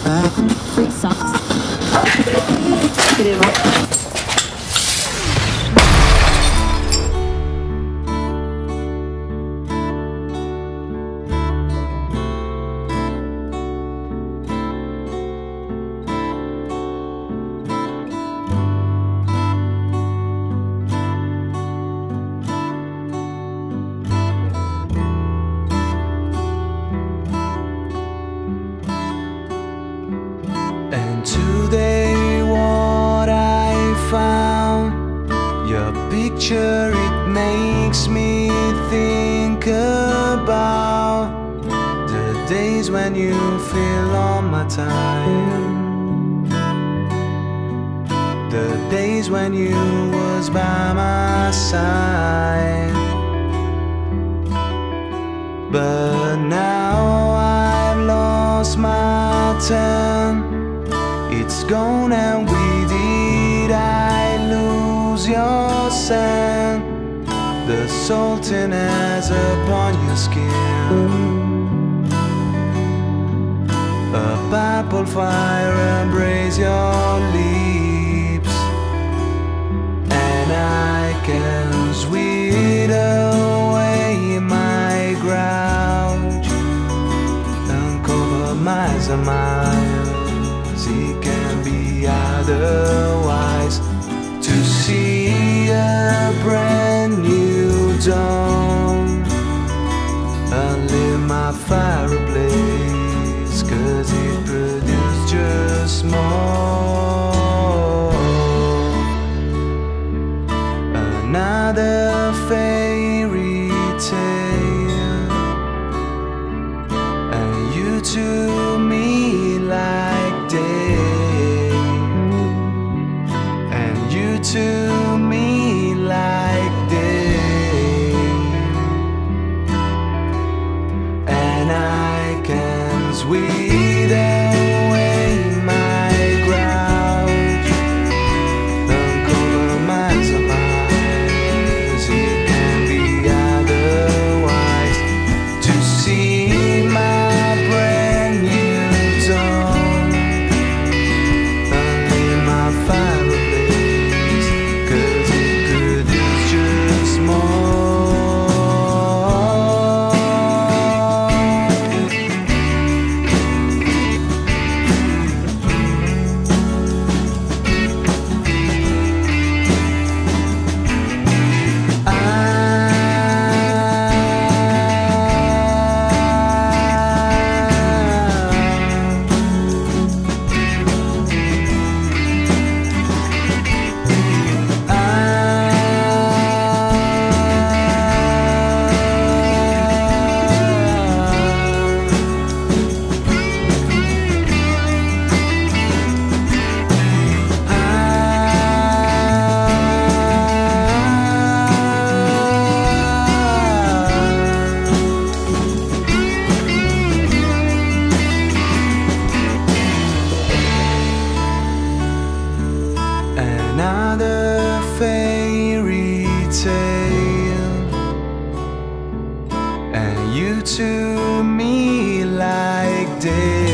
Free socks. 그래 봐. Today what I found, your picture, it makes me think about the days when you feel on my time, the days when you was by my side. But now I've lost my turn, it's gone and with it I lose your scent, the saltiness upon your skin. A purple fire embrace your lips, and I can sweep away my grouch and cover miles and miles. It can be otherwise. To see a brand new dawn and lit my fireplace, 'cause it produced just more. Another fairy tale, and you to me like day, and you to me like day, and I can sweep away my grouch and cover miles and miles. It can be otherwise. To see my brand new dawn and in my fireplace, 'cause it produced just more. Another fairy tale, and you to me like day.